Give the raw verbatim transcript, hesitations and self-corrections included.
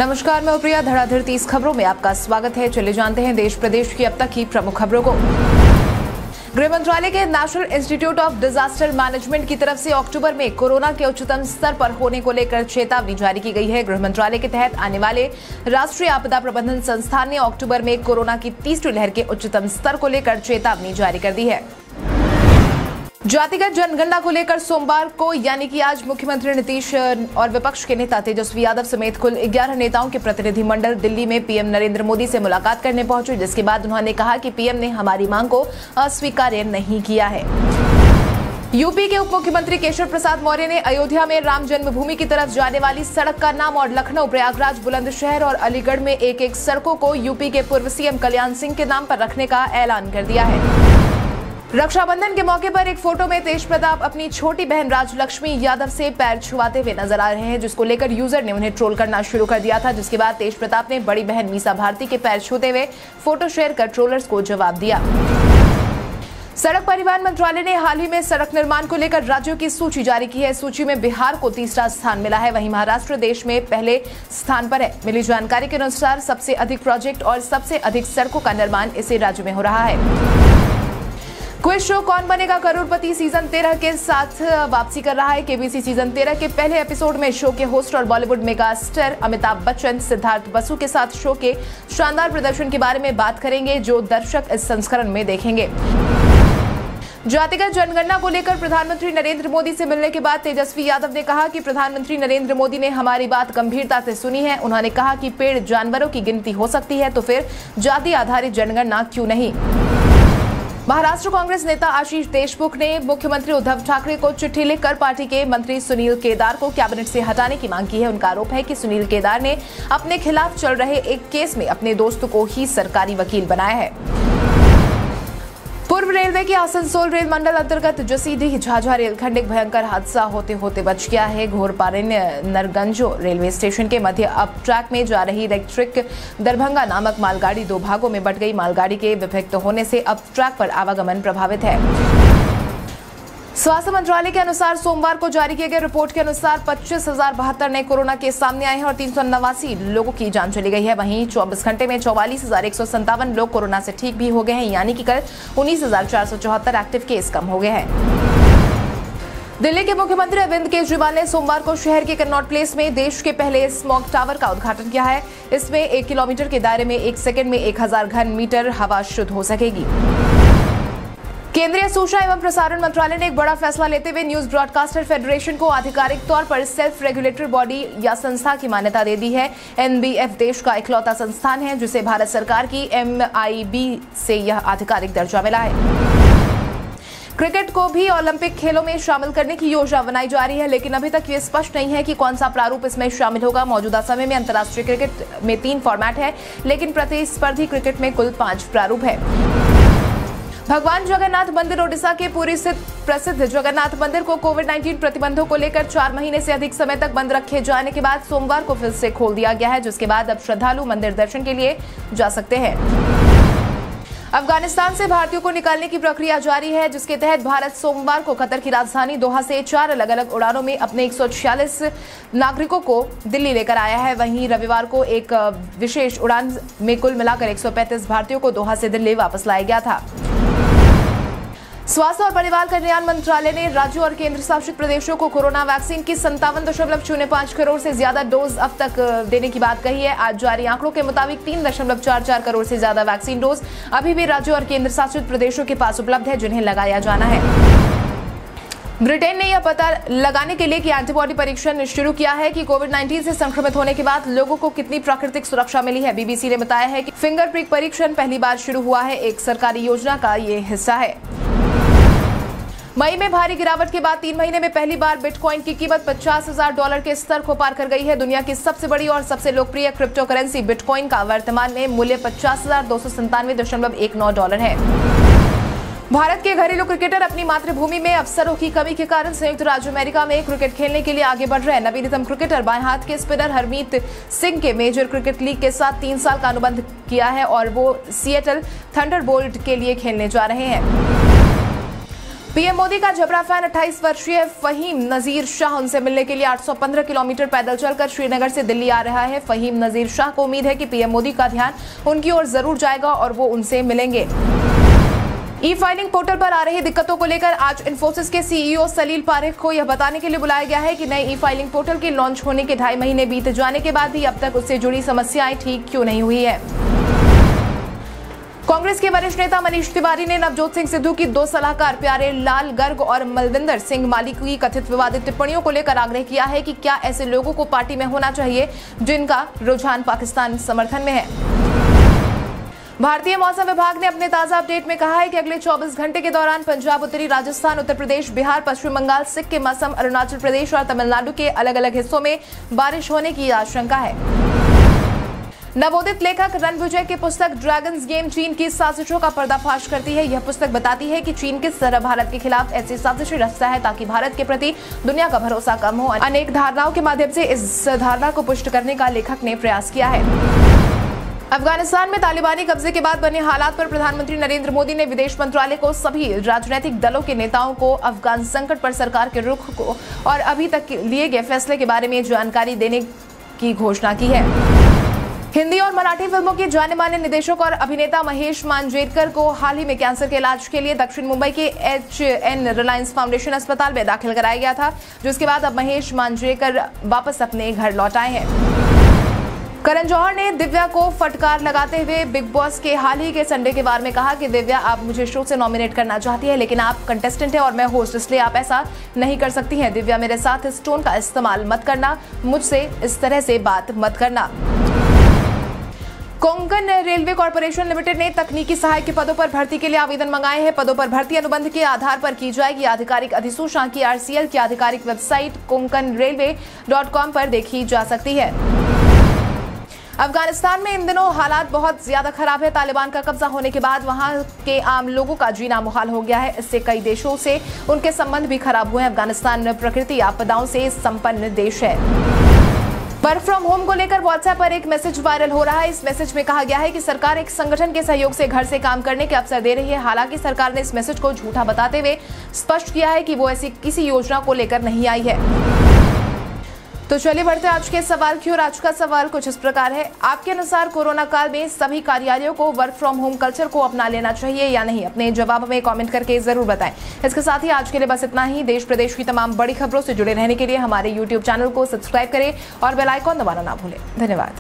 नमस्कार, मैं प्रिया। धड़ाधड़ तीस खबरों में आपका स्वागत है। चले जानते हैं देश प्रदेश की अब तक की प्रमुख खबरों को। गृह मंत्रालय के national institute of disaster management की तरफ से अक्टूबर में कोरोना के उच्चतम स्तर पर होने को लेकर चेतावनी जारी की गई है। गृह मंत्रालय के तहत आने वाले राष्ट्रीय आपदा प्रबंधन संस्थान ने अक्टूबर में कोरोना की तीसरी लहर के उच्चतम स्तर को लेकर चेतावनी जारी कर दी है। जातिगत जनगणना को लेकर सोमवार को यानी कि आज मुख्यमंत्री नीतीश और विपक्ष के नेता तेजस्वी यादव समेत कुल ग्यारह नेताओं के प्रतिनिधिमंडल दिल्ली में पीएम नरेंद्र मोदी से मुलाकात करने पहुंचे, जिसके बाद उन्होंने कहा कि पीएम ने हमारी मांग को अस्वीकार नहीं किया है। यूपी के उप मुख्यमंत्री केशव प्रसाद मौर्य ने अयोध्या में राम जन्मभूमि की तरफ जाने वाली सड़क का नाम और लखनऊ, प्रयागराज, बुलंदशहर और अलीगढ़ में एक एक सड़कों को यूपी के पूर्व सीएम कल्याण सिंह के नाम पर रखने का ऐलान कर दिया है। रक्षाबंधन के मौके पर एक फोटो में तेज प्रताप अपनी छोटी बहन राजलक्ष्मी यादव से पैर छुआते हुए नजर आ रहे हैं, जिसको लेकर यूजर ने उन्हें ट्रोल करना शुरू कर दिया था, जिसके बाद तेज प्रताप ने बड़ी बहन मीसा भारती के पैर छूते हुए फोटो शेयर कर ट्रोलर्स को जवाब दिया। सड़क परिवहन मंत्रालय ने हाल ही में सड़क निर्माण को लेकर राज्यों की सूची जारी की है। सूची में बिहार को तीसरा स्थान मिला है, वहीं महाराष्ट्र देश में पहले स्थान पर है। मिली जानकारी के अनुसार सबसे अधिक प्रोजेक्ट और सबसे अधिक सड़कों का निर्माण इसी राज्य में हो रहा है। क्विज शो कौन बनेगा करोड़पति सीजन तेरह के साथ वापसी कर रहा है। केबीसी सीजन तेरह के पहले एपिसोड में शो के होस्ट और बॉलीवुड मेगा स्टार अमिताभ बच्चन सिद्धार्थ बसु के साथ शो के शानदार प्रदर्शन के बारे में बात करेंगे, जो दर्शक इस संस्करण में देखेंगे। जातिगत जनगणना को लेकर प्रधानमंत्री नरेंद्र मोदी से मिलने के बाद तेजस्वी यादव ने कहा कि प्रधानमंत्री नरेंद्र मोदी ने हमारी बात गंभीरता से सुनी है। उन्होंने कहा कि पेड़ जानवरों की गिनती हो सकती है, तो फिर जाति आधारित जनगणना क्यों नहीं। महाराष्ट्र कांग्रेस नेता आशीष देशमुख ने मुख्यमंत्री उद्धव ठाकरे को चिट्ठी लिखकर पार्टी के मंत्री सुनील केदार को कैबिनेट से हटाने की मांग की है। उनका आरोप है कि सुनील केदार ने अपने खिलाफ चल रहे एक केस में अपने दोस्त को ही सरकारी वकील बनाया है। पूर्व रेलवे के आसनसोल रेल मंडल अंतर्गत जसीडीह झाझा रेलखंड एक भयंकर हादसा होते होते बच गया है। घोरपारिन नरगंजो रेलवे स्टेशन के मध्य अप ट्रैक में जा रही इलेक्ट्रिक दरभंगा नामक मालगाड़ी दो भागों में बंट गई। मालगाड़ी के विभक्त होने से अप ट्रैक पर आवागमन प्रभावित है। स्वास्थ्य मंत्रालय के अनुसार सोमवार को जारी किए गए रिपोर्ट के अनुसार पच्चीस हजार बहत्तर नए कोरोना केस सामने आए हैं और तीन सौ नवासी लोगों की जान चली गई है। वहीं चौबीस घंटे में चौवालीस हजार एक सौ संतावन लोग कोरोना से ठीक भी हो गए हैं, यानी कि कल उन्नीस हजार चार सौ चौहत्तर एक्टिव केस कम हो गए हैं। दिल्ली के मुख्यमंत्री अरविंद केजरीवाल ने सोमवार को शहर के कनॉट प्लेस में देश के पहले स्मॉग टावर का उद्घाटन किया है। इसमें एक किलोमीटर के दायरे में एक सेकंड में एक हजार घन मीटर हवा शुद्ध हो सकेगी। केंद्रीय सूचना एवं प्रसारण मंत्रालय ने एक बड़ा फैसला लेते हुए न्यूज ब्रॉडकास्टर फेडरेशन को आधिकारिक तौर पर सेल्फ रेगुलेटरी बॉडी या संस्था की मान्यता दे दी है। एनबीएफ देश का इकलौता संस्थान है जिसे भारत सरकार की एमआईबी से यह आधिकारिक दर्जा मिला है। क्रिकेट को भी ओलंपिक खेलों में शामिल करने की योजना बनाई जा रही है, लेकिन अभी तक ये स्पष्ट नहीं है कि कौन सा प्रारूप इसमें शामिल होगा। मौजूदा समय में अंतर्राष्ट्रीय क्रिकेट में तीन फॉर्मेट है, लेकिन प्रतिस्पर्धी क्रिकेट में कुल पांच प्रारूप है। भगवान जगन्नाथ मंदिर ओडिशा के पुरी स्थित प्रसिद्ध जगन्नाथ मंदिर को कोविड उन्नीस प्रतिबंधों को लेकर चार महीने से अधिक समय तक बंद रखे जाने के बाद सोमवार को फिर से खोल दिया गया है, जिसके बाद अब श्रद्धालु मंदिर दर्शन के लिए जा सकते हैं। अफगानिस्तान से भारतीयों को निकालने की प्रक्रिया जारी है, जिसके तहत भारत सोमवार को कतर की राजधानी दोहा से चार अलग अलग उड़ानों में अपने एक सौ छियालीस नागरिकों को दिल्ली लेकर आया है। वहीं रविवार को एक विशेष उड़ान में कुल मिलाकर एक सौ पैंतीस भारतीयों को दोहा से दिल्ली वापस लाया गया था। स्वास्थ्य और परिवार कल्याण मंत्रालय ने राज्यों और केंद्र शासित प्रदेशों को कोरोना वैक्सीन की संतावन दशमलव शून्य पांच करोड़ से ज्यादा डोज अब तक देने की बात कही है। आज जारी आंकड़ों के मुताबिक तीन दशमलव चार चार करोड़ से ज्यादा वैक्सीन डोज अभी भी राज्यों और केंद्र शासित प्रदेशों के पास उपलब्ध है, जिन्हें लगाया जाना है। ब्रिटेन ने यह पता लगाने के लिए कि एंटीबॉडी परीक्षण शुरू किया है कि कोविड उन्नीस से संक्रमित होने के बाद लोगों को कितनी प्राकृतिक सुरक्षा मिली है। बीबीसी ने बताया है कि फिंगर प्रिक परीक्षण पहली बार शुरू हुआ है, एक सरकारी योजना का ये हिस्सा है। मई में भारी गिरावट के बाद तीन महीने में पहली बार बिटकॉइन की कीमत पचास हजार डॉलर के स्तर को पार कर गई है। दुनिया की सबसे बड़ी और सबसे लोकप्रिय क्रिप्टो करेंसी बिटकॉइन का वर्तमान में मूल्य पचास हजार दो सौ संतानवे दशमलव एक नौ डॉलर है। भारत के घरेलू क्रिकेटर अपनी मातृभूमि में अवसरों की कमी के कारण संयुक्त राज्य अमेरिका में क्रिकेट खेलने के लिए आगे बढ़ रहे हैं। नवीनतम क्रिकेटर बाएं हाथ के स्पिनर हरमीत सिंह के मेजर क्रिकेट लीग के साथ तीन साल का अनुबंध किया है और वो सिएटल थंडरबोल्ट के लिए खेलने जा रहे हैं। पीएम मोदी का जबरा फैन अट्ठाईस वर्षीय फहीम नजीर शाह उनसे मिलने के लिए आठ सौ पंद्रह किलोमीटर पैदल चलकर श्रीनगर से दिल्ली आ रहा है। फहीम नजीर शाह को उम्मीद है कि पीएम मोदी का ध्यान उनकी ओर जरूर जाएगा और वो उनसे मिलेंगे। ई फाइलिंग पोर्टल पर आ रही दिक्कतों को लेकर आज इन्फोसिस के सीईओ सलील पारेख को यह बताने के लिए बुलाया गया है कि नए ई फाइलिंग पोर्टल के लॉन्च होने के ढाई महीने बीत जाने के बाद भी अब तक उससे जुड़ी समस्याएं ठीक क्यों नहीं हुई है। कांग्रेस के वरिष्ठ नेता मनीष तिवारी ने नवजोत सिंह सिद्धू की दो सलाहकार प्यारे लाल गर्ग और मलविंदर सिंह माली की कथित विवादित टिप्पणियों को लेकर आग्रह किया है कि क्या ऐसे लोगों को पार्टी में होना चाहिए जिनका रुझान पाकिस्तान समर्थन में है। भारतीय मौसम विभाग ने अपने ताजा अपडेट में कहा है कि अगले चौबीस घंटे के दौरान पंजाब, उत्तरी राजस्थान, उत्तर प्रदेश, बिहार, पश्चिम बंगाल, सिक्किम, असम, अरुणाचल प्रदेश और तमिलनाडु के अलग अलग हिस्सों में बारिश होने की आशंका है। नवोदित लेखक रणविजय की पुस्तक ड्रैगन्स गेम चीन की साजिशों का पर्दाफाश करती है। यह पुस्तक बताती है कि चीन किस तरह भारत के खिलाफ ऐसी साजिशें रचता है ताकि भारत के प्रति दुनिया का भरोसा कम हो। अनेक धारणाओं के माध्यम से इस धारणा को पुष्ट करने का लेखक ने प्रयास किया है। अफगानिस्तान में तालिबानी कब्जे के बाद बने हालात पर प्रधानमंत्री नरेंद्र मोदी ने विदेश मंत्रालय को सभी राजनीतिक दलों के नेताओं को अफगान संकट पर सरकार के रुख को और अभी तक लिए गए फैसले के बारे में जानकारी देने की घोषणा की है। हिंदी और मराठी फिल्मों के जाने माने निदेशक और अभिनेता महेश मांजरेकर को हाल ही में कैंसर के इलाज के लिए दक्षिण मुंबई के एच एन रिलायंस फाउंडेशन अस्पताल में दाखिल कराया गया था, जिसके बाद अब महेश मांजरेकर वापस अपने घर लौट आए हैं। करण जौहर ने दिव्या को फटकार लगाते हुए बिग बॉस के हाल ही के संडे के बारे में कहा कि दिव्या, आप मुझे शो से नॉमिनेट करना चाहती है, लेकिन आप कंटेस्टेंट हैं और मैं होस्ट, इसलिए आप ऐसा नहीं कर सकती हैं। दिव्या, मेरे साथ इस टोन का इस्तेमाल मत करना, मुझसे इस तरह से बात मत करना। कोंकण रेलवे कॉर्पोरेशन लिमिटेड ने तकनीकी सहायक के पदों पर भर्ती के लिए आवेदन मंगाए हैं। पदों पर भर्ती अनुबंध के आधार पर की जाएगी। आधिकारिक अधिसूचना की आरसीएल की आधिकारिक website Konkan railway dot com पर देखी जा सकती है। अफगानिस्तान में इन दिनों हालात बहुत ज्यादा खराब है। तालिबान का कब्जा होने के बाद वहां के आम लोगों का जीना मुहाल हो गया है। इससे कई देशों से उनके संबंध भी खराब हुए हैं। अफगानिस्तान प्रकृति आपदाओं से संपन्न देश है। वर्क फ्रॉम होम को लेकर व्हाट्सएप पर एक मैसेज वायरल हो रहा है। इस मैसेज में कहा गया है कि सरकार एक संगठन के सहयोग से घर से काम करने के अवसर दे रही है। हालांकि सरकार ने इस मैसेज को झूठा बताते हुए स्पष्ट किया है कि वो ऐसी किसी योजना को लेकर नहीं आई है। तो चलिए बढ़ते आज के सवाल की ओर। आज का सवाल कुछ इस प्रकार है, आपके अनुसार कोरोना काल में सभी कार्यालयों को वर्क फ्रॉम होम कल्चर को अपना लेना चाहिए या नहीं? अपने जवाब में कमेंट करके जरूर बताएं। इसके साथ ही आज के लिए बस इतना ही। देश प्रदेश की तमाम बड़ी खबरों से जुड़े रहने के लिए हमारे यूट्यूब चैनल को सब्सक्राइब करें और बेल आइकॉन दबाना ना भूलें। धन्यवाद।